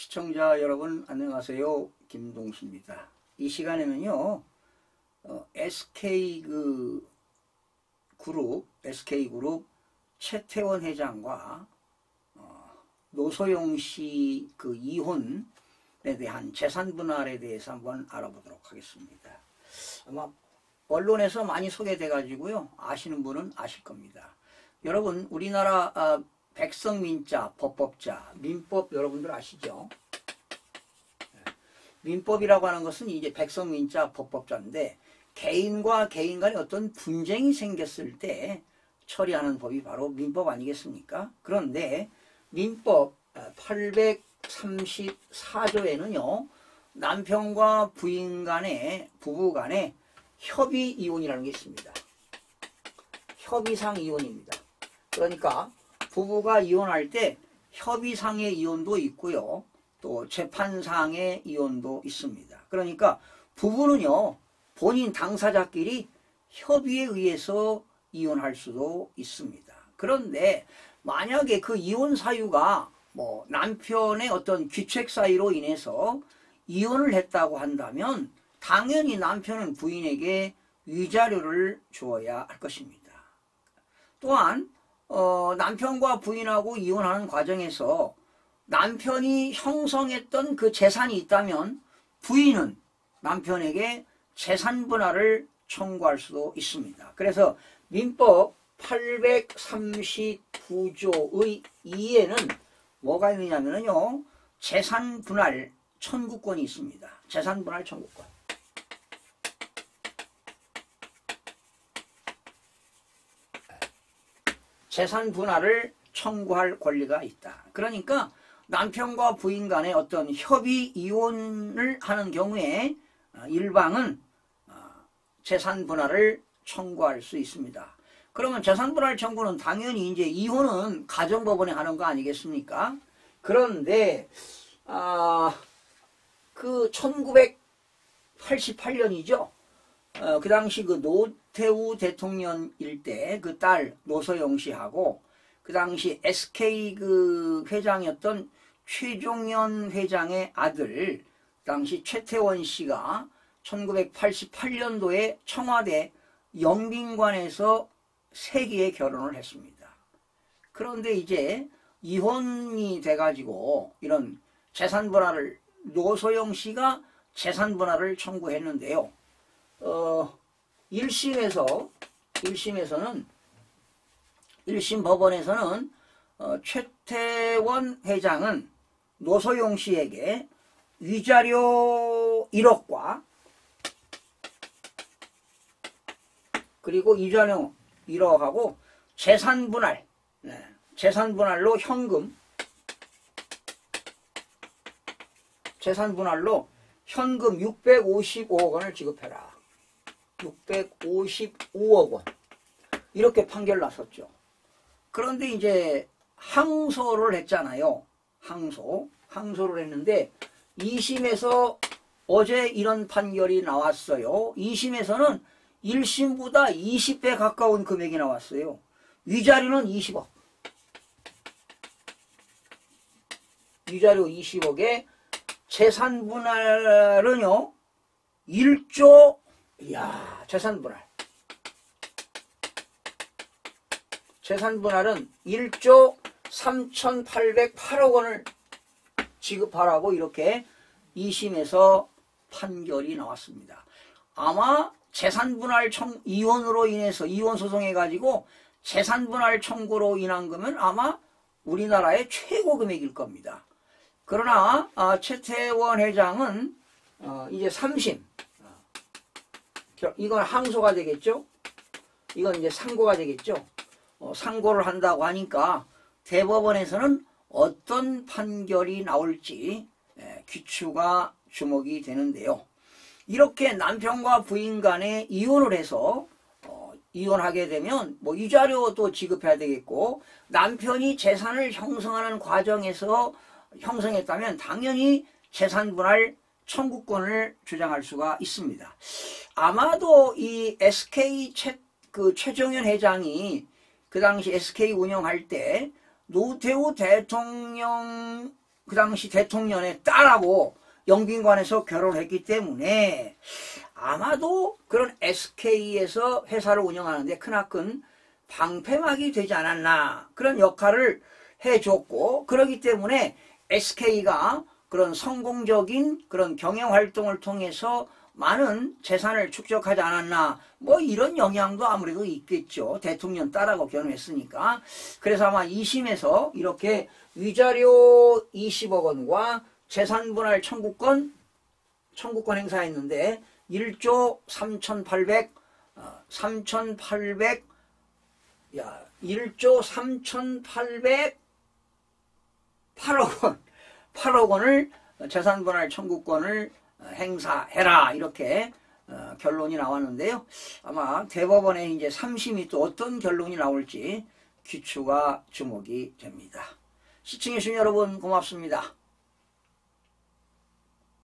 시청자 여러분 안녕하세요. 김동수입니다. 이 시간에는요 SK그룹 최태원 회장과 노소영 씨 그 이혼에 대한 재산 분할에 대해서 한번 알아보도록 하겠습니다. 아마 언론에서 많이 소개돼 가지고요 아시는 분은 아실 겁니다. 여러분 우리나라 백성민자, 법법자, 민법 여러분들 아시죠? 민법이라고 하는 것은 이제 백성민자, 법법자인데 개인과 개인 간에 어떤 분쟁이 생겼을 때 처리하는 법이 바로 민법 아니겠습니까? 그런데 민법 834조에는요 남편과 부인 간에 부부 간에 협의 이혼이라는 게 있습니다. 협의상 이혼입니다. 그러니까 부부가 이혼할 때 협의상의 이혼도 있고요. 또 재판상의 이혼도 있습니다. 그러니까 부부는요. 본인 당사자끼리 협의에 의해서 이혼할 수도 있습니다. 그런데 만약에 그 이혼 사유가 뭐 남편의 어떤 귀책 사유로 인해서 이혼을 했다고 한다면 당연히 남편은 부인에게 위자료를 주어야 할 것입니다. 또한 남편과 부인하고 이혼하는 과정에서 남편이 형성했던 그 재산이 있다면 부인은 남편에게 재산 분할을 청구할 수도 있습니다. 그래서 민법 839조의 2에는 뭐가 있느냐면요 재산 분할 청구권이 있습니다. 재산 분할 청구권. 재산 분할을 청구할 권리가 있다. 그러니까 남편과 부인 간의 어떤 협의 이혼을 하는 경우에 일방은 재산 분할을 청구할 수 있습니다. 그러면 재산 분할 청구는 당연히 이제 이혼은 가정법원에 하는 거 아니겠습니까? 그런데 그 1988년이죠. 그 당시 그 노태우 대통령일 때 그 딸 노소영 씨하고 그 당시 SK 그 회장이었던 최종현 회장의 아들 당시 최태원 씨가 1988년도에 청와대 영빈관에서 세기의 결혼을 했습니다. 그런데 이제 이혼이 돼가지고 이런 재산 분할을 노소영 씨가 재산 분할을 청구했는데요. 1심 법원에서는 최태원 회장은 노소영 씨에게 위자료 1억과 그리고 위자료 1억하고 재산 분할, 재산 분할로 현금 655억 원을 지급해라. 655억 원. 이렇게 판결 났었죠. 그런데 이제 항소를 했잖아요. 항소를 했는데 2심에서 어제 이런 판결이 나왔어요. 2심에서는 1심보다 20배 가까운 금액이 나왔어요. 위자료는 20억. 위자료 20억에 재산 분할은요. 1조 이야 재산 분할은 1조 3,808억 원을 지급하라고 이렇게 2심에서 판결이 나왔습니다. 아마 재산분할 이혼으로 인해서 이혼 소송해가지고 재산분할 청구로 인한 거면 아마 우리나라의 최고 금액일 겁니다. 그러나 최태원 회장은 이제 3심 이건 항소가 되겠죠. 이건 이제 상고가 되겠죠. 상고를 한다고 하니까 대법원에서는 어떤 판결이 나올지 귀추가 주목이 되는데요. 이렇게 남편과 부인 간에 이혼을 해서 이혼하게 되면 뭐 위자료도 지급해야 되겠고 남편이 재산을 형성하는 과정에서 형성했다면 당연히 재산분할 청구권을 주장할 수가 있습니다. 아마도 이 SK 최종현 회장이 그 당시 SK 운영할 때 노태우 대통령 그 당시 대통령의 딸하고 영빈관에서 결혼했기 때문에 아마도 그런 SK에서 회사를 운영하는데 크나큰 방패막이 되지 않았나 그런 역할을 해줬고, 그렇기 때문에 SK가 그런 성공적인 그런 경영활동을 통해서 많은 재산을 축적하지 않았나, 뭐 이런 영향도 아무래도 있겠죠. 대통령 딸하고 결혼했으니까. 그래서 아마 2심에서 이렇게 위자료 20억 원과 재산분할 청구권 행사했는데 1조 3,800 1조 8억 원을 재산분할 청구권을 행사해라, 이렇게 결론이 나왔는데요. 아마 대법원의 이제 3심이 또 어떤 결론이 나올지 귀추가 주목이 됩니다. 시청해주신 여러분 고맙습니다.